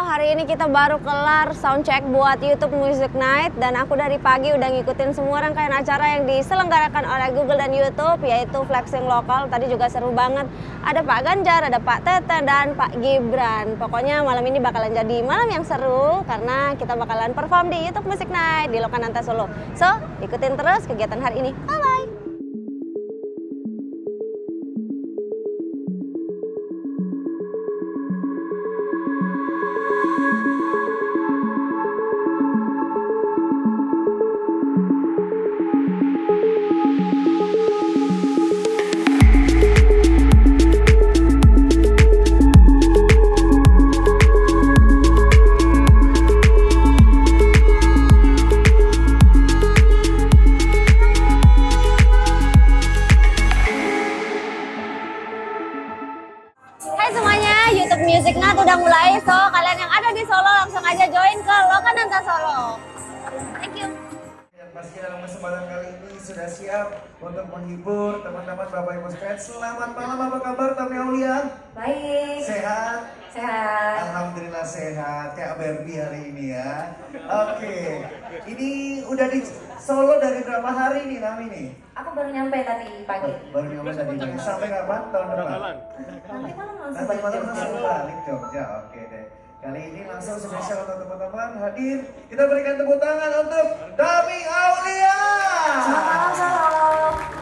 hari ini kita baru kelar soundcheck buat YouTube Music Night. Dan aku dari pagi udah ngikutin semua rangkaian acara yang diselenggarakan oleh Google dan YouTube, yaitu flexing lokal. Tadi juga seru banget. Ada Pak Ganjar, ada Pak Tete, dan Pak Gibran. Pokoknya malam ini bakalan jadi malam yang seru karena kita bakalan perform di YouTube Music Night di Lokananta Solo. So, ikutin terus kegiatan hari ini. Bye-bye! Music Night udah mulai, so kalian yang ada di Solo langsung aja join ke Lokananta Solo. Thank you. Yang pasti dalam kesempatan kali ini sudah siap untuk menghibur teman-teman Bapak Ibu sekalian. Selamat malam, apa kabar Tami Aulia? Baik. Sehat? Sehat. Alhamdulillah sehat, kayak Barbie hari ini ya. Oke, ini udah di Solo dari berapa hari nih Nami nih? Aku baru nyampe tadi pagi. Baru nyampe tadi pagi. Sampai kapan? Tahun depan? Nanti malam langsung Nanti balik malam Jogja. langsung balik Jogja. Oke deh. Kali ini langsung spesial untuk teman-teman hadir. Kita berikan tepuk tangan untuk Tami Aulia. Selamat malam Solo.